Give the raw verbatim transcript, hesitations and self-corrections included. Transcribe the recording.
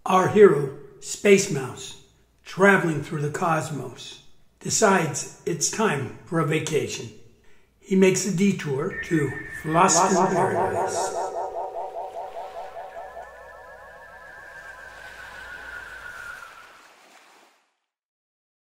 Our hero, Space Mouse, traveling through the cosmos, decides it's time for a vacation. He makes a detour to Floston Paradise.